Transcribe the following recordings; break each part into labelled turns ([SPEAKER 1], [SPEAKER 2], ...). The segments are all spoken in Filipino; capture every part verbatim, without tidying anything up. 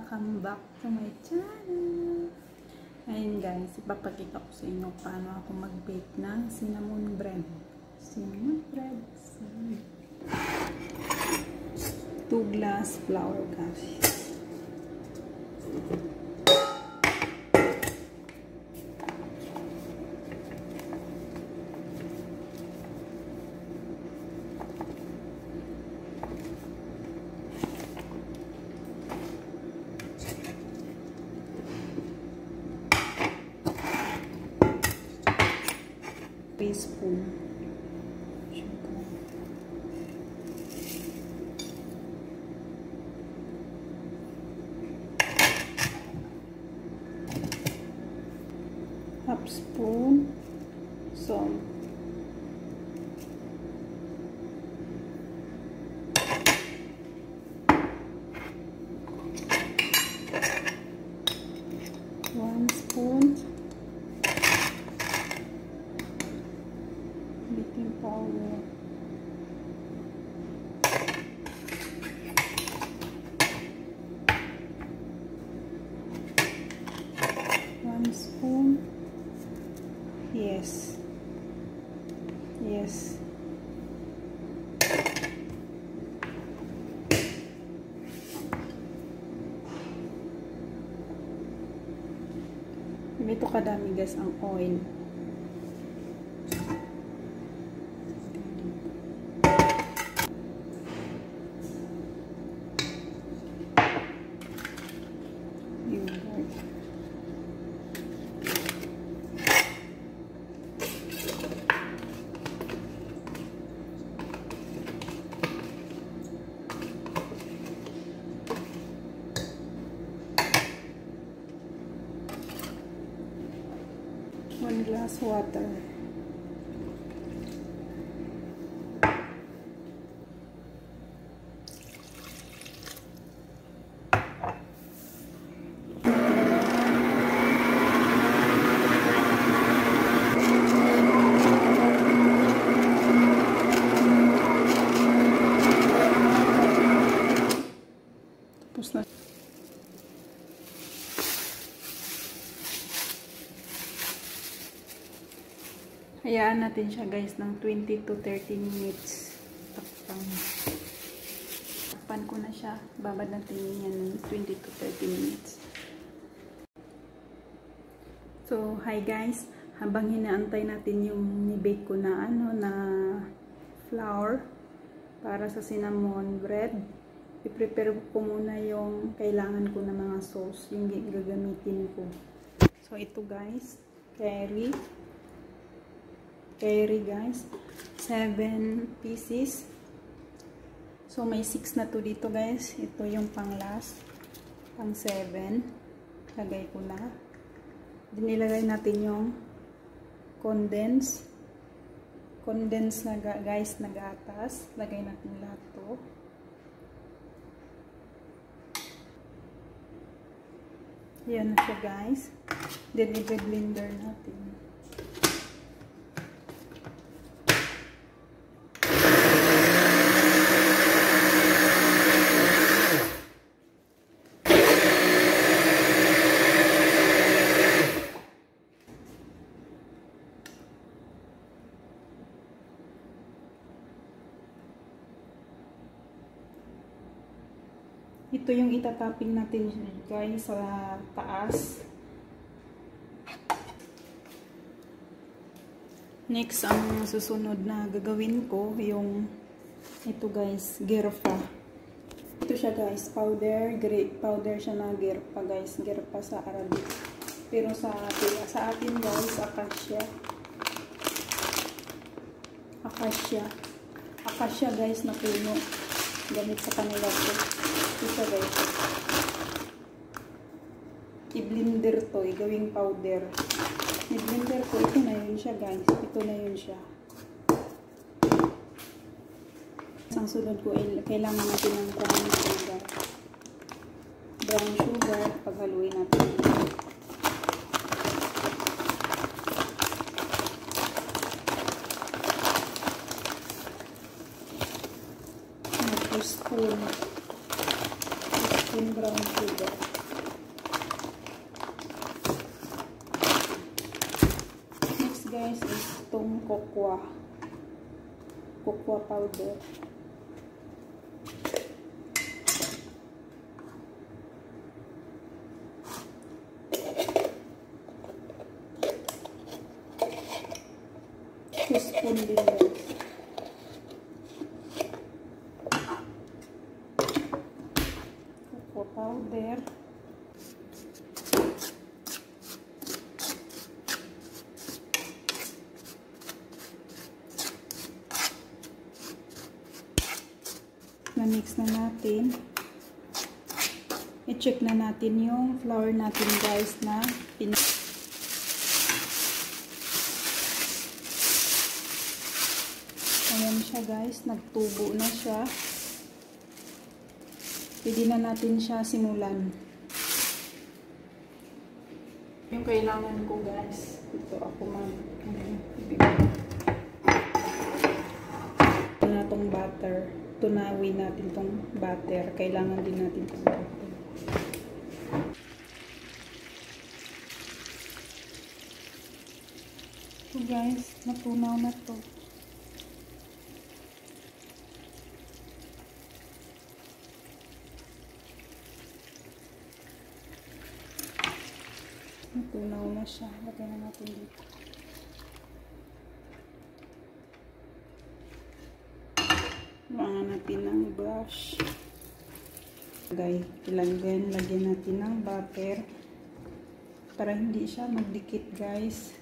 [SPEAKER 1] Welcome back to my channel. Ayun guys, ipapakita ko sa inyo paano ako mag-bake ng cinnamon bread. Cinnamon bread. two glass flour guys. Teaspoon sugar, half spoon salt, one spoon baking powder, one spoon, yes, yes, ganito kadami guys ang oil. One glass water. Tapos na. Hayaan natin siya guys ng twenty to thirty minutes. Takpan. Takpan ko na siya. Babad natin yan ng twenty to thirty minutes. So, hi guys. Habang hinaantay natin yung ni-bake ko na ano na flour para sa cinnamon bread, i-prepare ko muna yung kailangan ko na mga sauce, yung gagamitin ko. So, ito guys, curry. Curry guys, seven pieces. So may six na to dito guys. Ito yung pang last, pang seven. Lagay ko na. Dinilagay natin yung condense. Condense na guys na gatas. Lagay natin lahat to. Yan na siya guys. Then i-blender natin. Ito yung itatapping natin guys sa taas. Next, ang susunod na gagawin ko, yung ito guys, gerpa. Ito siya guys, powder, great powder siya na gerpa guys, gerpa sa Arabic. Pero sa, sa atin guys, acacia. Acacia. Acacia guys na puno. Gamit sa kanila ko. Ito guys. I-blender to, i-gawing powder. I-blender ko, ito na yun siya guys. Ito na yun siya. Ang sunod ko, kailangan natin ng brown sugar. Brown sugar, paghaluin natin. Spoon. Spoon brown sugar. guys is itong cocoa. Cocoa powder. Teaspoon din guys. Cocoa powder. Na-mix na natin. I-check na natin yung flour natin guys na pin ayan siya guys, nagtubo na siya. Pwede na natin siya simulan. Yung kailangan ko guys, ito ako mag ito na itong butter. Tunawin natin itong butter. Kailangan din natin itong butter. So guys, natunaw na to. Natunaw na siya. Lagyan na natin dito. Mga natin ng brush. Lagay, ilagyan, lagyan natin ng butter para hindi siya magdikit guys.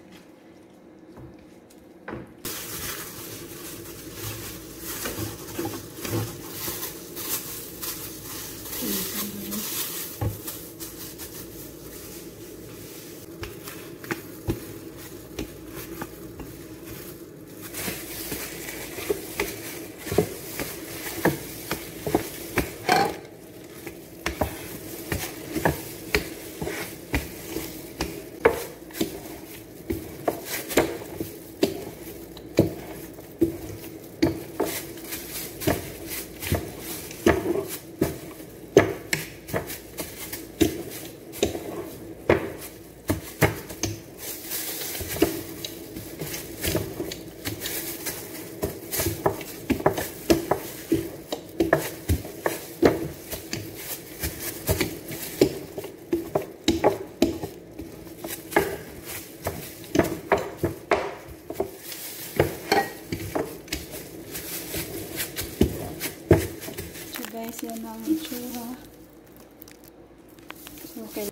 [SPEAKER 1] Guys, yan ang itsura. So, okay.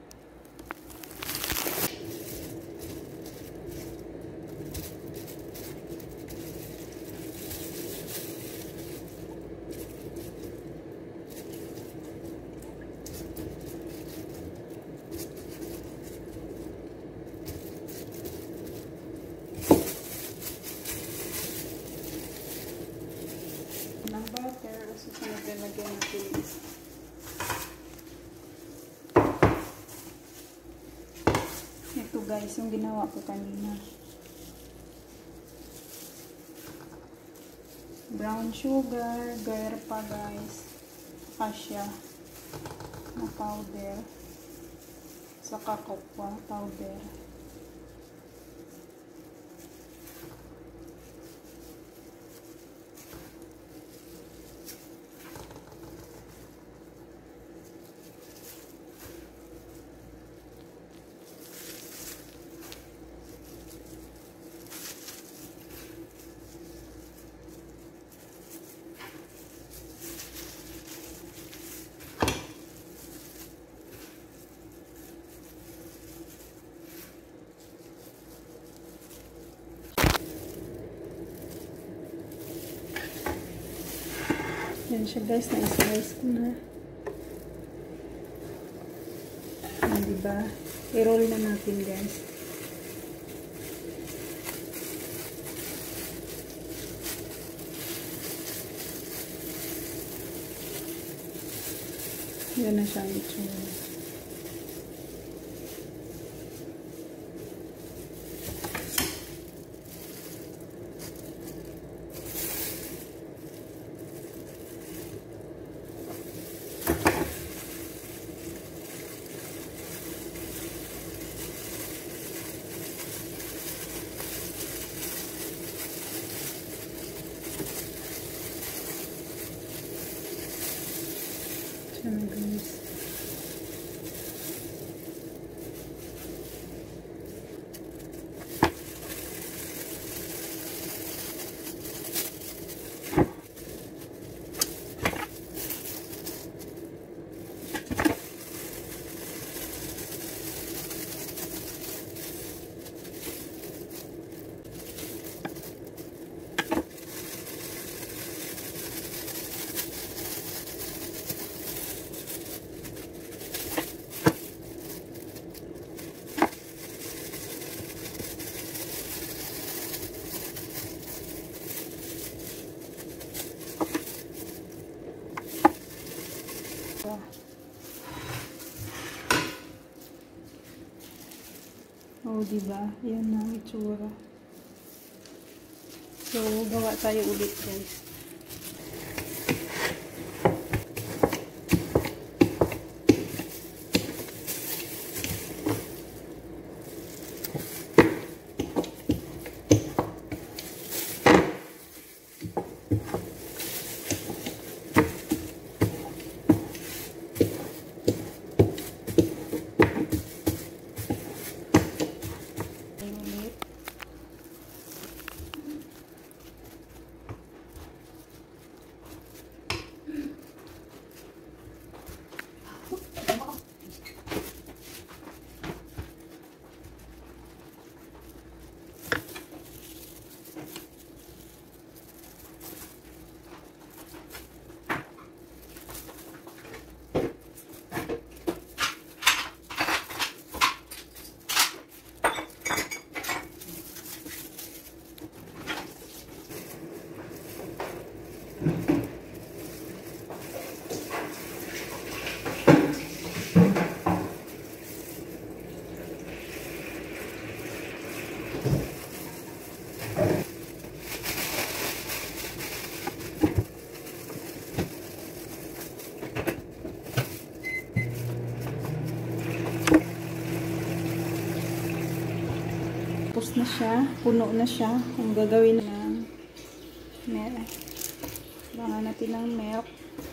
[SPEAKER 1] Ng butter, susunod na lagyan natin ito guys, yung ginawa ko kanina. Brown sugar, gairpa guys, acacia na powder, saka cocoa powder. Yan siya guys, na-slice ko na. Yan, diba? I-roll na natin guys. Yan na siyang itsura. diba? Yan na itsura. So, gawa tayo ulit, guys. Tapos na siya, puno na siya. Kung gagawin ng milk, kailangan natin ng milk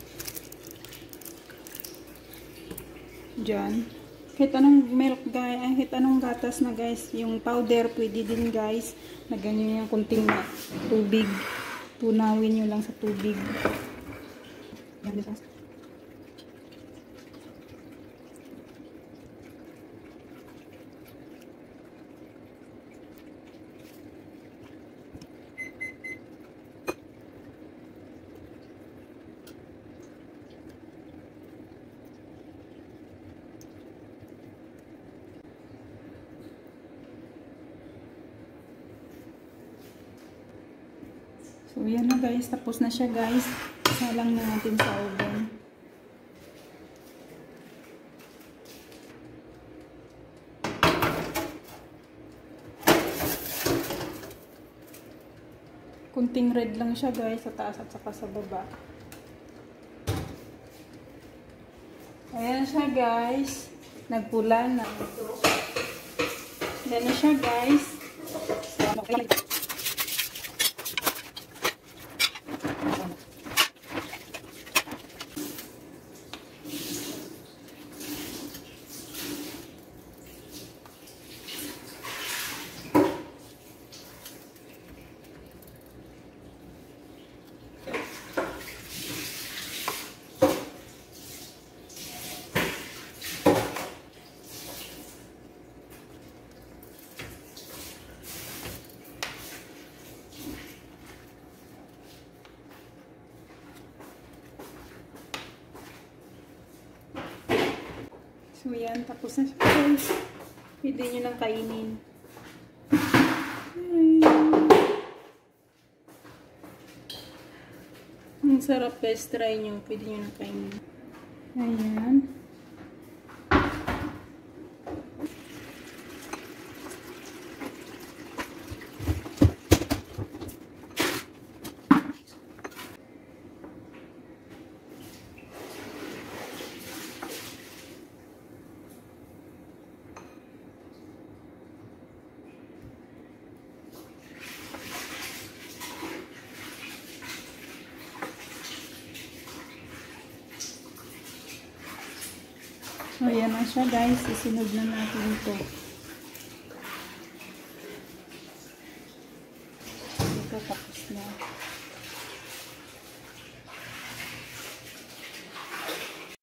[SPEAKER 1] dyan. Kahit anong milk guys, kahit anong gatas na guys, yung powder pwede din guys, na ganyan yung kunting na tubig, tunawin nyo lang sa tubig. Yan guys. So, yan na guys. Tapos na siya guys. Salang na natin sa oven. Kunting red lang siya guys. Sa taas at saka sa baba. Ayan siya guys. Nagpula na. Ayan na siya guys. So, So, yan. Tapos na siya guys. Pwede nyo nang kainin. Ang sarap guys. Try nyo. Pwede nyo nang kainin. Ayan. So, ayan na siya guys. Isunod na natin ito. Ito tapos na.